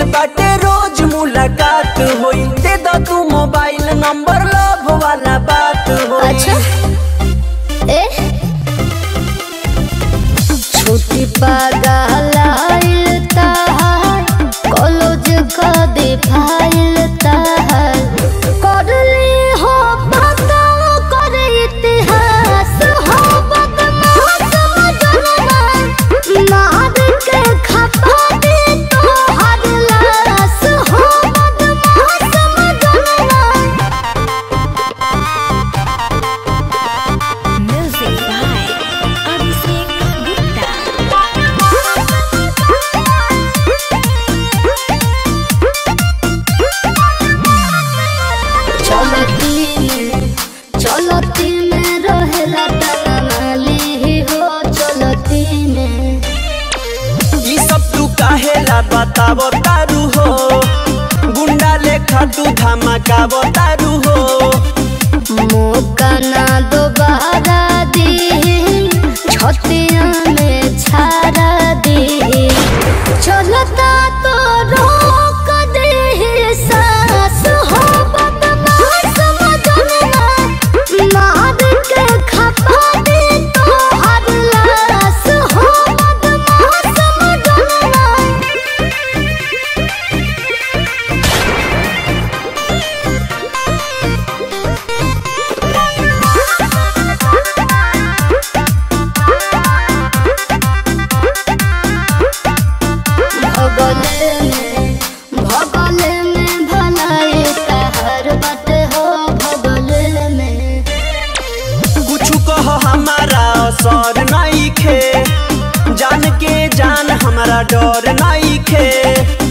दिल बाटे रोज मुलाकात होई। दे दो तू मोबाइल नंबर, लव वाला बात होई। अच्छा छोटी पागल कॉलेज का दे फाइल कर ले हो पता कर इतिहास हो बदमाश मजनवा मार के खपा दे तो हर लाश हो बदमाश मजनवा। Music by Abhishek Gupta. चलती में रहेला तनाली हो चलती में। ई सब तू काहेला बतावो तारू हो, गुंडा लेखा तू धमकावो तारू हो। मौका ना दोबारा दी छतिया में छाड़ा दी। चलता तो रोक दे सास हो बदमाश मजनवा मार के खपा दे तो हर लाश हो बदमाश मजनवा। भगले में भलाई कहर बट हो भगले में। कुछ कह हमारा असर नहीं खे, जान के जान हमारा डर नहीं खे।